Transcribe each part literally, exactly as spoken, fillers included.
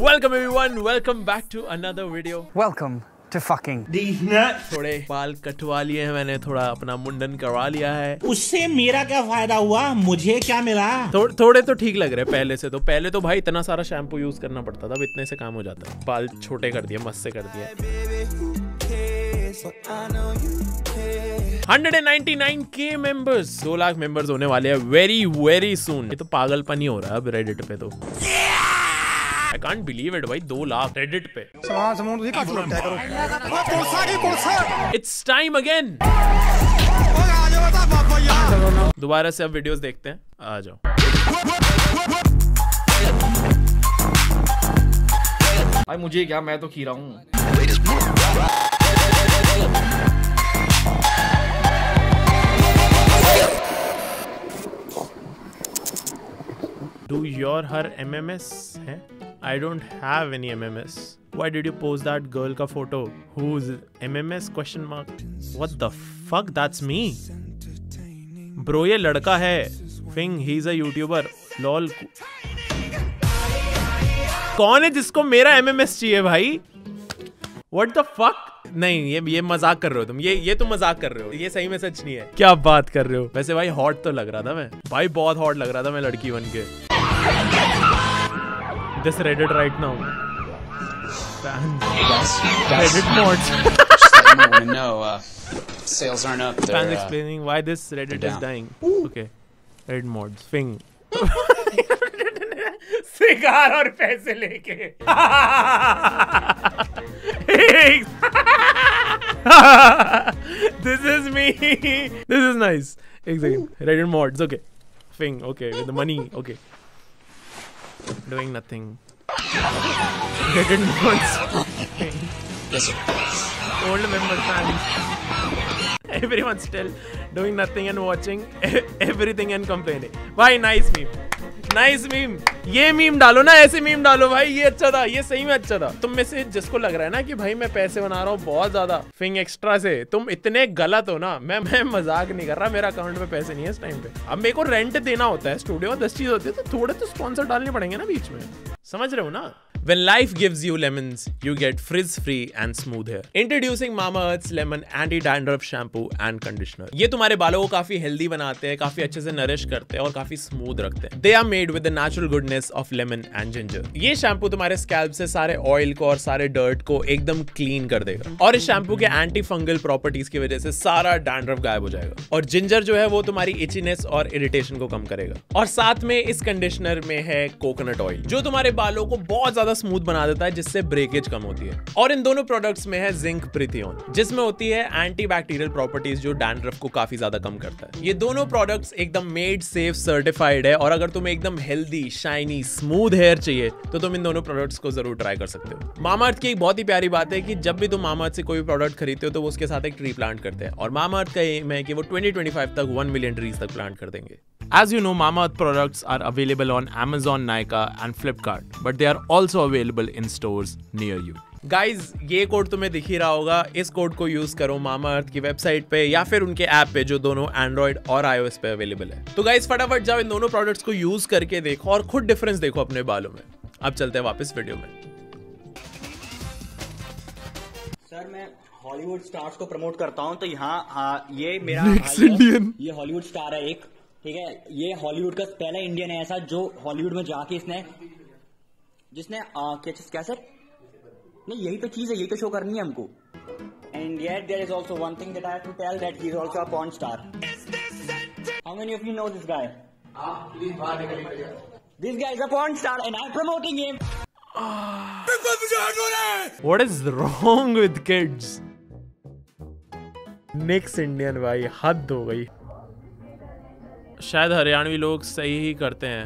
Welcome everyone, welcome back to another video. Welcome to fucking these nuts. थोड़े बाल कटवा लिए हैं मैंने, थोड़ा अपना मुंडन करवा लिया है। उससे मेरा क्या फायदा हुआ, मुझे क्या मिला? थो, थोड़े तो ठीक लग रहे पहले से। तो पहले तो भाई इतना सारा शैम्पू यूज करना पड़ता था, अब इतने से काम हो जाता है। बाल छोटे कर दिए, मस्त से कर दिए। one hundred ninety-nine के मेंबर्स, दो लाख मेंबर्स होने वाले हैं वेरी वेरी सून। ये तो पागलपन ही हो रहा है अब रेडिट पे तो। I can't believe it भाई, दो लाख रेडिट पे। It's time again। दोबारा से अब वीडियोस देखते हैं, आ जाओ। भाई मुझे क्या, मैं तो खीरा हूँ। Do your her M M S है? I don't have any M M S. Why did you post that girl का photo? Who's M M S question mark? What the fuck? That's me. Bro ये लड़का है। Fing, he's a YouTuber. Lol. कौन है जिसको मेरा M M S चाहिए भाई? What the fuck? नहीं, ये ये मजाक कर रहे हो तुम। ये ये तुम मजाक कर रहे हो, ये सही में सच नहीं है। क्या बात कर रहे हो? वैसे भाई हॉट तो लग रहा था मैं, भाई बहुत हॉट लग रहा था मैं लड़की बन के। This Reddit right now. Yes, Reddit mods. no, uh, sales aren't up. Fans They're, uh, explaining why this Reddit is down. dying. Okay. Reddit mods. Fing. Cigar और पैसे लेके। This is me. This is nice. एक second. Reddit mods. Okay. Fing. Okay. With the money. Okay. Doing nothing. Reddit mods. yes, sir. Old member fans. Everyone still doing nothing and watching everything and complaining. Why nice meme. Nice meme. ये meme डालो ना, ऐसे meme डालो भाई, ये अच्छा था, ये सही में अच्छा था। तुम में से जिसको लग रहा है ना कि भाई मैं पैसे बना रहा हूँ बहुत ज्यादा फिंग एक्स्ट्रा से, तुम इतने गलत हो ना। मैं मैं मजाक नहीं कर रहा, मेरा अकाउंट में पैसे नहीं है इस टाइम पे। अब मेरे को रेंट देना होता है, स्टूडियो में दस चीज होती है, तो थोड़े तो स्पॉन्सर डालने पड़ेंगे ना बीच में, समझ रहे हो ना। When life gives you lemons, you get frizz-free and smooth hair. Introducing Mamaearth's Lemon Anti-Dandruff Shampoo and Conditioner. ये तुम्हारे बालों को काफी हेल्दी बनाते हैं, काफी अच्छे से नरिश करते हैं और काफी स्मूथ रखते हैं। They are made with the natural goodness of lemon and ginger. ये शैम्पू तुम्हारे स्कैल्प से सारे ऑयल को और सारे डर्ट को एकदम क्लीन कर देगा। और इस शैम्पू के एंटी फंगल प्रॉपर्टीज की वजह से सारा डैंड्रफ गायब हो जाएगा। और जिंजर जो है वो तुम्हारी इचीनेस और इरिटेशन को कम करेगा। और साथ में इस कंडीशनर में है कोकोनट ऑयल, जो तुम्हारे बालों को बहुत ज्यादा स्मूथ बना देता है, जिससे ब्रेकेज कम होती है। और इन दोनों प्रोडक्ट्स में है जिंक प्रीथियोन, जिसमें होती है एंटी बैक्टीरियल प्रॉपर्टीज, जो डैंड्रफ को काफी ज्यादा कम करता है। ये दोनों प्रोडक्ट्स एकदम मेड सेफ सर्टिफाइड है। और अगर तुम्हें एकदम हेल्दी शाइनी स्मूथ हेयर चाहिए तो तुम इन दोनों प्रोडक्ट्स को जरूर ट्राई कर सकते हो। मामाअर्थ की एक बहुत ही प्यारी बात है कि जब भी तुम मामाअर्थ से कोई प्रोडक्ट खरीदते हो तो वो उसके साथ एक ट्री प्लांट करते हैं। और मामाअर्थ का एम है कि वो ट्वेंटी ट्वेंटी फाइव तक वन मिलियन ट्रीज तक प्लांट कर देंगे। As you know, Mamaearth products are available on Amazon, Nykaa and Flipkart, but they are also available in stores near you. Guys, ये code तुम्हें दिख ही रहा होगा, इस कोड को यूज करो Mamaearth की वेबसाइट पे या फिर उनके ऐप पे, जो दोनों एंड्रॉइड और आईओएस पे अवेलेबल है। तो गाइज फटाफट जाओ इन दोनों प्रोडक्ट्स को यूज करके देखो और खुद डिफरेंस देखो अपने बालों में। अब चलते हैं वापस वीडियो में। सर मैं हॉलीवुड स्टार्स को प्रमोट करता हूँ, तो यहाँ हाँ, ये मेरा Next भाई है, Indian। ये हॉलीवुड स्टार है एक, ठीक है। ये हॉलीवुड का पहला इंडियन है ऐसा जो हॉलीवुड में जाके इसने जिसने आ, क्या चीज कैसे नहीं, यही तो चीज है, यही तो शो करनी है हमको। And yet there is also one thing that I have to tell, that he is also a porn star. How many of you know this guy? This guy is a porn star and I am promoting him. What is wrong with kids? Next Indian भाई, हद हो गई। शायद हरियाणवी लोग सही ही करते हैं।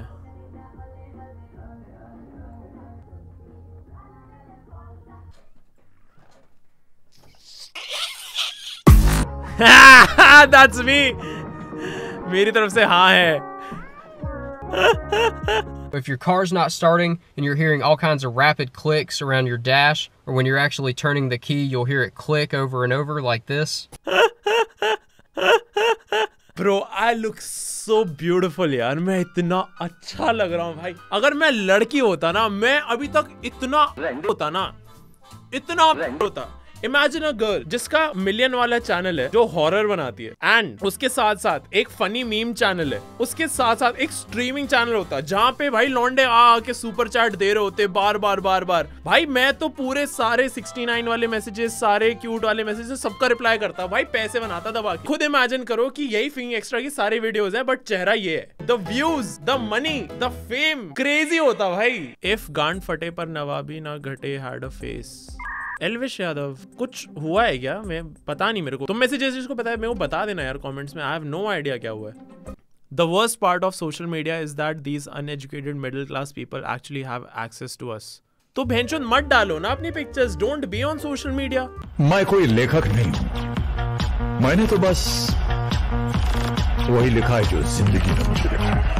That's me. मेरी तरफ से हाँ है। If your car's not starting and you're hearing all kinds of rapid clicks around your dash, or when you're actually turning the key, you'll hear it click over and over like this. Bro I look so beautiful यार, मैं इतना अच्छा लग रहा हूँ भाई। अगर मैं लड़की होता ना, मैं अभी तक इतना होता ना, इतना होता। इमेजिन अ गर्ल जिसका मिलियन वाला चैनल है जो हॉरर बनाती है, एंड उसके साथ साथ एक फनी मीम चैनल है, उसके साथ साथ एक स्ट्रीमिंग चैनल होता है जहाँ पे भाई लौंडे आ आके सुपर चैट दे रहे होते बार बार बार बार। भाई मैं तो पूरे सारे सिक्सटी नाइन वाले मैसेजेस, सारे क्यूट वाले मैसेजेस सबका रिप्लाई करता भाई, पैसे बनाता दबा के। खुद इमेजिन करो कि यही फिंग एक्स्ट्रा की सारी वीडियोस है, बट चेहरा ये है। The views, the money, the fame, crazy होता भाई। इफ गांड फटे पर नवाबी ना घटे had a face. Elvish Yadav, कुछ हुआ है क्या? मैं पता नहीं मेरे को, तुम में से जिसको पता है मेरे को बता देना यार कमेंट्स में। आई हैव नो आइडिया क्या हुआ है। The worst part of social media is that these uneducated middle class people actually have access to us. तो भेंचोद मत डालो ना अपनी pictures, don't be on social media. मैं कोई लेखक नहीं, मैंने तो बस वही लिखा है जो जिंदगी में मुझे लिखा है।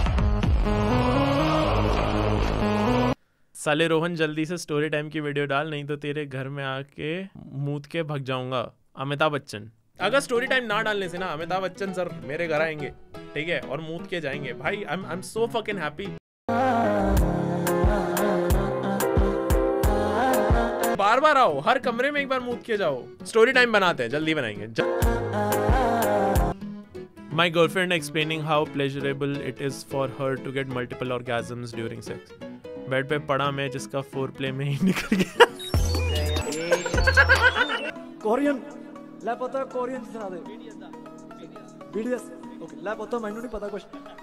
साले रोहन जल्दी से स्टोरी टाइम की वीडियो डाल, नहीं तो तेरे घर में आके मूत के भग जाऊंगा। अमिताभ बच्चन, अगर स्टोरी टाइम ना डालने से ना अमिताभ बच्चन सर मेरे घर आएंगे, ठीक है, और मूत के जाएंगे भाई। I am so fucking happy. बार बार आओ, हर कमरे में एक बार मूत के जाओ। स्टोरी टाइम बनाते हैं, जल्दी बनाएंगे। My girlfriend explaining how pleasurable it is for her to get multiple orgasms during sex. Bed पे पड़ा मैं जिसका फोर प्ले में ही निकल गया। कोरियन ला पता कोरियन सुना दे। बीडीएस ओके ला पता मैंने नहीं पता कुछ।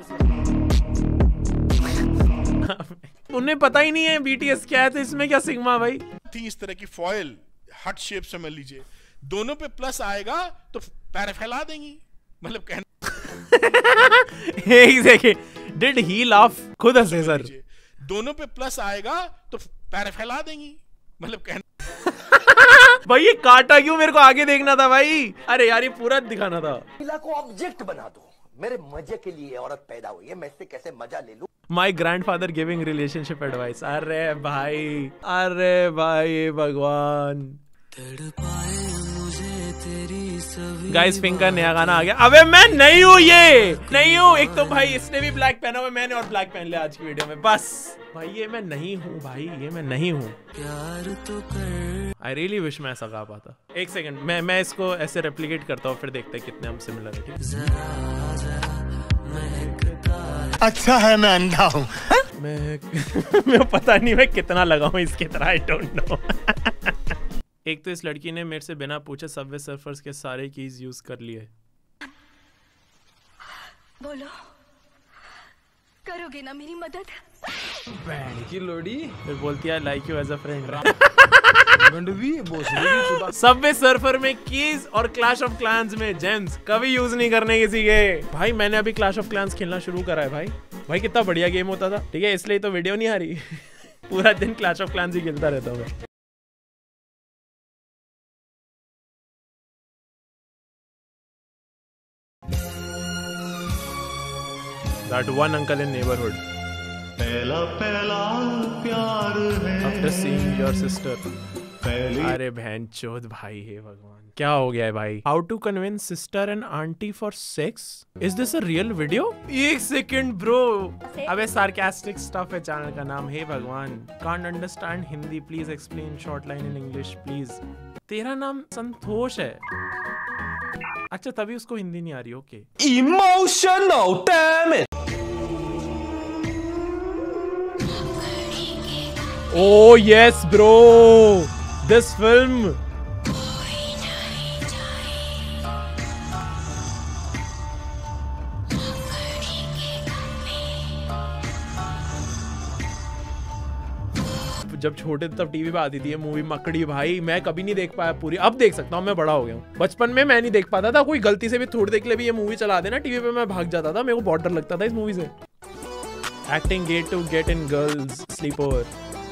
उन्हें पता ही नहीं है बीटीएस क्या है, तो इसमें क्या सिग्मा भाई थी। इस तरह की फॉयल हट शेप समझ लीजिए, दोनों पे प्लस आएगा तो पैर फैला देंगी, मतलब कहना। एक सेकंड, डिड ही लाफ? खुद हंसे सर। दोनों पे प्लस आएगा तो पैर फैला देंगी, मतलब कहना। भाई ये काटा क्यों? मेरे को आगे देखना था भाई। अरे यार ये पूरा दिखाना था। महिला को ऑब्जेक्ट बना दो, मेरे मजे के लिए औरत पैदा हुई है, मैं इससे कैसे मजा ले लूं। My grandfather giving relationship advice. अरे भाई, अरे भाई भगवान। गाइस पिंक का नया गाना आ गया। अबे मैं नहीं हूँ, ये नहीं हूँ। एक तो भाई इसने भी ब्लैक पहना हुआ, मैंने और ब्लैक पहन लिया आज की वीडियो में। बस भाई ये मैं नहीं हूँ भाई, ये मैं नहीं हूँ। आई रियली विश मैं ऐसा गा पाता। एक सेकंड, मैं मैं इसको ऐसे रेप्लिकेट करता हूँ, फिर देखते हैं कितने हम सिमिलर है। अच्छा है मैं अंधा हूँ। मैं मैं पता नहीं मैं कितना लगा हूँ इसकी तरह, आई डोंट नो। एक तो इस लड़की ने मेरे से बिना पूछे सबवे सर्फर्स के सारे कीज यूज कर लिए। बोलो, करोगे ना मेरी मदद? बहन की लोड़ी। फिर बोलती है like you as a friend. Subway surfer में कीज और क्लैश ऑफ क्लैंस में जेम्स कभी यूज नहीं करने किसी के। भाई मैंने अभी क्लैश ऑफ क्लैंस खेलना शुरू करा है भाई। भाई कितना बढ़िया गेम होता था, ठीक है, इसलिए तो वीडियो नहीं आ रही। पूरा दिन क्लैश ऑफ क्लैंस ही खेलता रहता हूँ। That one uncle in neighborhood. पहला पहला प्यार है After seeing your sister. अरे बहन चोद भाई, हे भगवान क्या हो गया है भाई। How to convince sister and auntie for sex? Is this a real video? एक सेकंड ब्रो। अबे sarcastic stuff है चैनल का नाम। हे भगवान, can't understand Hindi, please explain short line in English please। तेरा नाम संतोष है? अच्छा तभी उसको हिंदी नहीं आ रही। Okay. Emotional damn it। Oh yes bro, this film. जब छोटे तब टीवी पे आती थी ये मूवी मकड़ी भाई, मैं कभी नहीं देख पाया पूरी। अब देख सकता हूँ, मैं बड़ा हो गया हूँ। बचपन में मैं नहीं देख पाता था, कोई गलती से भी थोड़ी देर के लिए भी ये मूवी चला देना टीवी पे, मैं भाग जाता था। मेरे को बहुत डर लगता था इस मूवी से। Acting get to get in girls sleep over.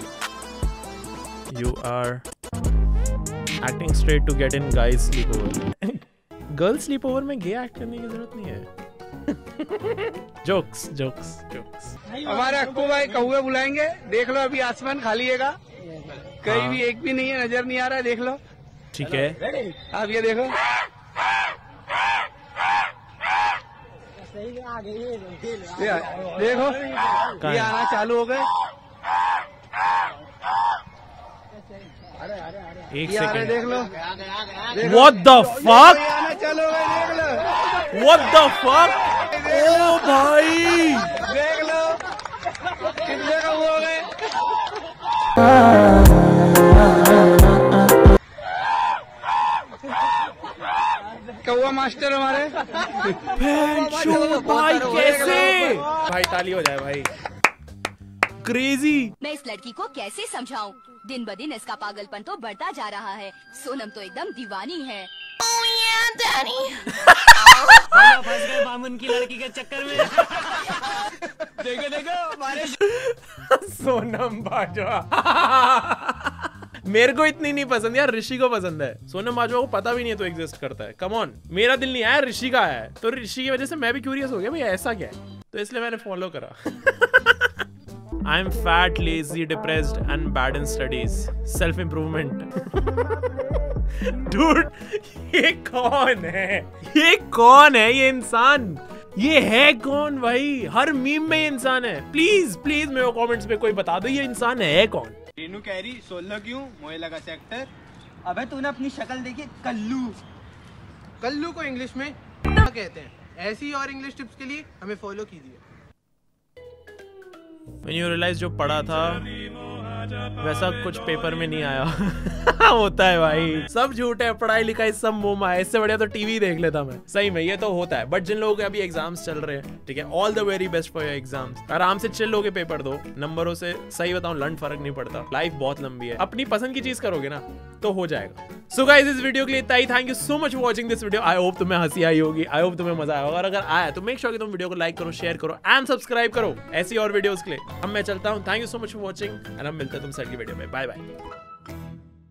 You are acting straight to get in guys sleepover. Girls sleepover में गे एक्ट करने की जरूरत नहीं है। Jokes jokes jokes. हमारे अक्कू भाई कौवे बुलाएंगे, देख लो अभी आसमान खाली हैगा, कहीं हाँ। भी एक भी नहीं है, नजर नहीं आ रहा है, देख लो। ठीक है, आप ये देखो। देखो ये आना चालू हो गए। एक ये आ रहे, सेकंड, देख लो। व्हाट द फक, ये आना चालू हो गए, देख लो। व्हाट द फक, ओ भाई देख लो कितने का हो गए। कौवा मास्टर हमारे भाई कैसे, भाई ताली हो जाए भाई, क्रेजी। मैं इस लड़की को कैसे समझाऊं? दिन ब दिन इसका पागलपन तो बढ़ता जा रहा है। सोनम तो एकदम दीवानी है। oh yeah, Daddy। फंस गए बामुन की लड़की के चक्कर में। देखो देखो हमारे सोनम बाजवा। मेरे को इतनी नहीं पसंद यार, ऋषि को पसंद है। सोनम बाजवा को पता भी नहीं है तो एग्जिस्ट करता है। कम ऑन, मेरा दिल नहीं आया, ऋषि का आया है। तो ऋषि की वजह से मैं भी क्यूरियस हो गया भाई ऐसा क्या है, तो इसलिए मैंने फॉलो करा। I am fat, lazy, depressed and bad in studies. Self improvement. Dude, ये कौन है? ये कौन है ये इंसान? ये है कौन भाई? हर मीम में ये इंसान है। प्लीज प्लीज मेरे को कमेंट्स में कोई बता दो ये इंसान है कौन? रेनू कह रही सोलह क्यों मोए लगा सेक्टर। अबे तूने अपनी शक्ल देखी, कल्लू। कल्लू को इंग्लिश में क्या कहते हैं? ऐसी और इंग्लिश टिप्स के लिए हमें फॉलो कीजिए। When you realize जो पढ़ा था वैसा कुछ पेपर में नहीं आया। होता है भाई, सब झूठ है, पढ़ाई लिखाई सब मोह है। इससे बढ़िया तो टीवी देख लेता मैं। सही में ये तो होता है, बट जिन लोगों के अभी एग्जाम्स चल रहे हैं, ठीक है, all the very best for your exams. आराम से चिल होके पेपर दो, नंबरों से सही बताऊं लंड फर्क नहीं पड़ता। लाइफ बहुत लंबी है, अपनी पसंद की चीज करोगे ना तो हो जाएगा। सो गाइस इस वीडियो के लिए इतना ही। Thank you so much for watching this video. I hope तुम्हें हंसी आई होगी, आई होप तुम्हें मजा आया होगा। और अगर आया तो मेक श्योर कि तुम वीडियो को लाइक करो, शेयर करो एंड सब्सक्राइब करो ऐसी और वीडियोस के लिए। अब मैं चलता हूं। Thank you so much for watching and हम मिलते हैं तुमसे अगली वीडियो में। Bye bye.